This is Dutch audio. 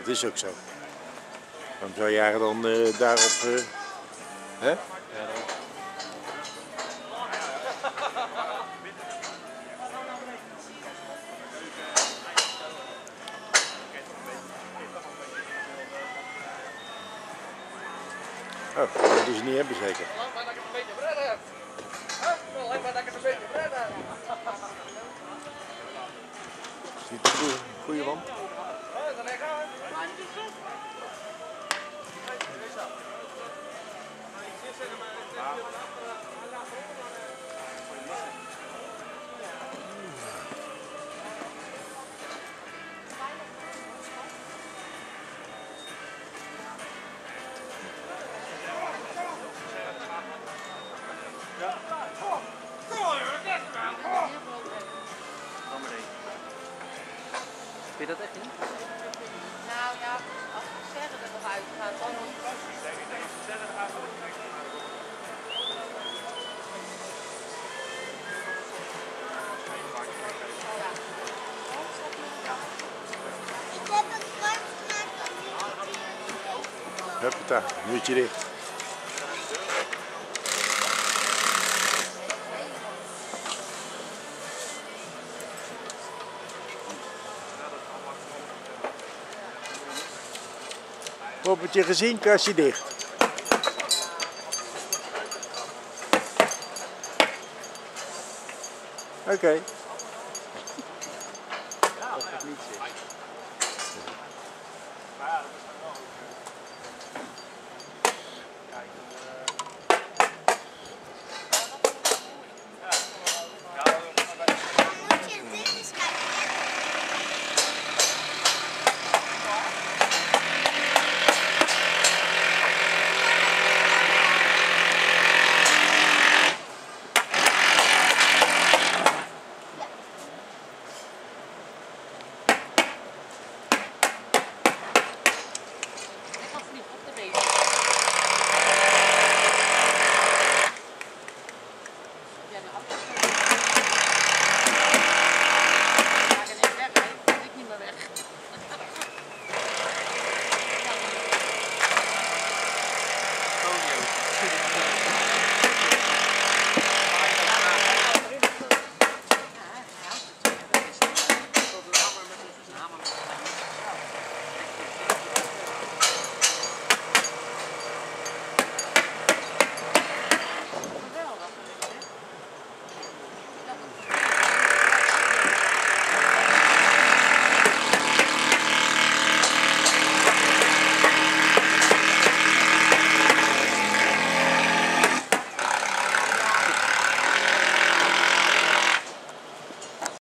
is ook zo. Waarom zou je dan daarop... hè? Oh, dat moeten ze niet hebben zeker. Lang maar dat ik het een beetje redden heb. Lang maar dat ik het een beetje redden heb. Is niet een goede wand? Vind je dat echt niet? Nou ja, als de sterren er nog uit gaat, dan moet je... Huppata, muurtje dicht. Poppetje gezien, kastje dicht. Oké.